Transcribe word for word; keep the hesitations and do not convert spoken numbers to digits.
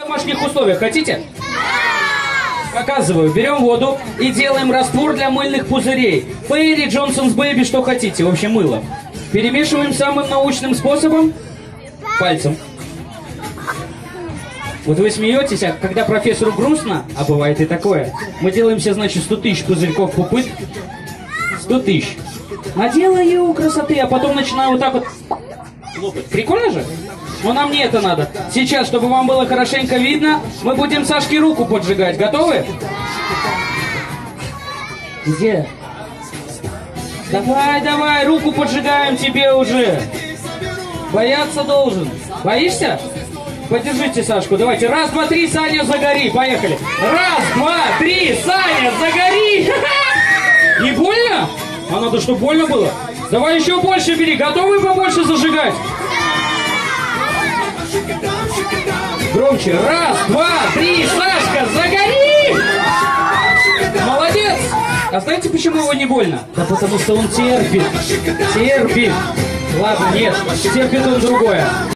домашних условиях. Хотите? Показываю. Берем воду и делаем раствор для мыльных пузырей. Фейри, Джонсонс Бэйби, что хотите. В общем, мыло. Перемешиваем самым научным способом. Пальцем. Вот вы смеетесь, а когда профессору грустно, а бывает и такое, мы делаем себе, значит, сто тысяч пузырьков пупыт. сто тысяч. Наделаю красоты, а потом начинаю вот так вот лопать. Прикольно же? Но нам не это надо. Сейчас, чтобы вам было хорошенько видно, мы будем Сашке руку поджигать. Готовы? Где? Давай, давай, руку поджигаем тебе уже. Бояться должен. Боишься? Поддержите Сашку. Давайте. Раз, два, три, Саня, загори. Поехали. Раз, два, три, Саня, загори. Не больно? А надо, чтобы больно было. Давай еще больше бери. Готовы побольше зажигать? Громче. Раз, два, три, Сашка, загори! Молодец! А знаете, почему его не больно? Да потому что он терпит. Терпит. Ладно, нет, терпит он другое.